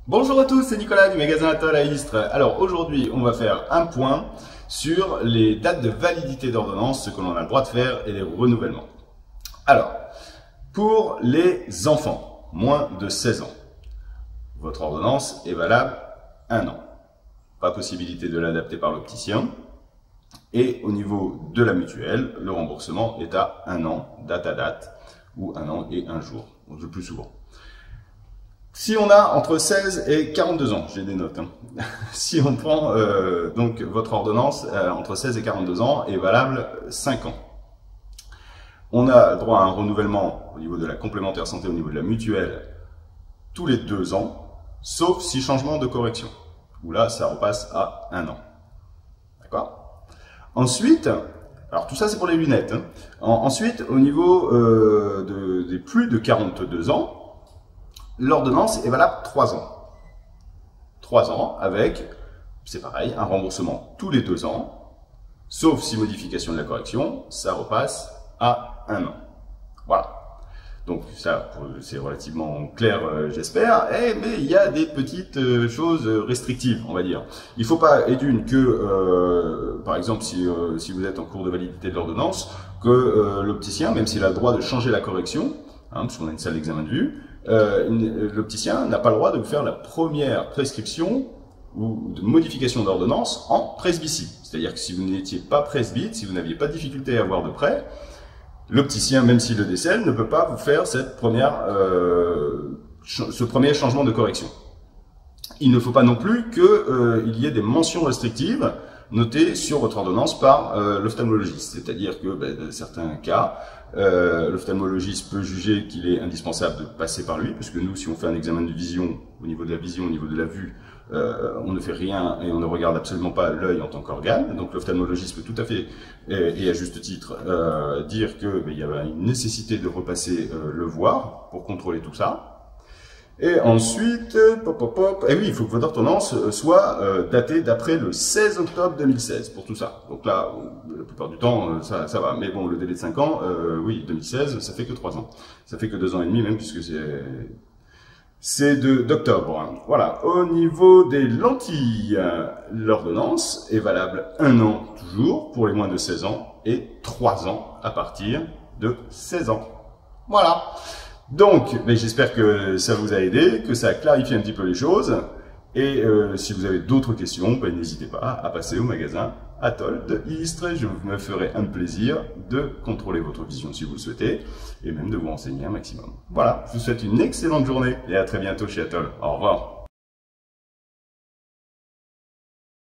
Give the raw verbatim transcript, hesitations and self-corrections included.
Bonjour à tous, c'est Nicolas du magasin Atoll à Istres. Alors aujourd'hui, on va faire un point sur les dates de validité d'ordonnance, ce que l'on a le droit de faire et les renouvellements. Alors, pour les enfants, moins de seize ans, votre ordonnance est valable un an. Pas possibilité de l'adapter par l'opticien. Et au niveau de la mutuelle, le remboursement est à un an, date à date, ou un an et un jour, le plus souvent. Si on a entre seize et quarante-deux ans, j'ai des notes, hein. Si on prend euh, donc votre ordonnance euh, entre seize et quarante-deux ans est valable cinq ans. On a droit à un renouvellement au niveau de la complémentaire santé, au niveau de la mutuelle, tous les deux ans, sauf si changement de correction, où là ça repasse à un an. D'accord? Ensuite, alors tout ça c'est pour les lunettes, hein. En, ensuite, au niveau euh, de, des plus de quarante-deux ans, l'ordonnance est valable trois ans. trois ans avec, c'est pareil, un remboursement tous les deux ans, sauf si modification de la correction, ça repasse à un an. Voilà. Donc ça, c'est relativement clair, euh, j'espère. Eh, mais il y a des petites euh, choses restrictives, on va dire. Il ne faut pas, et d'une, que, euh, par exemple, si, euh, si vous êtes en cours de validité de l'ordonnance, que euh, l'opticien, même s'il a le droit de changer la correction, hein, parce qu'on a une salle d'examen de vue, Euh, l'opticien n'a pas le droit de vous faire la première prescription ou de modification d'ordonnance en presbytie. C'est-à-dire que si vous n'étiez pas presbyte, si vous n'aviez pas de difficulté à voir de près, l'opticien, même s'il le décèle, ne peut pas vous faire cette première, euh, ce premier changement de correction. Il ne faut pas non plus qu'il euh, y ait des mentions restrictives notées sur votre ordonnance par euh, l'ophtalmologiste. C'est-à-dire que ben, dans certains cas, euh, l'ophtalmologiste peut juger qu'il est indispensable de passer par lui, parce que nous, si on fait un examen de vision, au niveau de la vision, au niveau de la vue, euh, on ne fait rien et on ne regarde absolument pas l'œil en tant qu'organe. Donc l'ophtalmologiste peut tout à fait, et, et à juste titre, euh, dire qu'il ben, y a une nécessité de repasser euh, le voir pour contrôler tout ça. Et ensuite, pop, pop, pop, et oui, il faut que votre ordonnance soit euh, datée d'après le seize octobre deux mille seize pour tout ça. Donc là, la plupart du temps, euh, ça, ça va. Mais bon, le délai de cinq ans, euh, oui, deux mille seize, ça fait que trois ans. Ça fait que deux ans et demi même, puisque c'est c'est d'octobre. Hein. Voilà. Au niveau des lentilles, l'ordonnance est valable un an toujours pour les moins de seize ans et trois ans à partir de seize ans. Voilà. Donc, j'espère que ça vous a aidé, que ça a clarifié un petit peu les choses. Et euh, si vous avez d'autres questions, ben, n'hésitez pas à passer au magasin Atoll de Istres. Je me ferai un plaisir de contrôler votre vision si vous le souhaitez, et même de vous renseigner un maximum. Voilà, je vous souhaite une excellente journée et à très bientôt chez Atoll. Au revoir.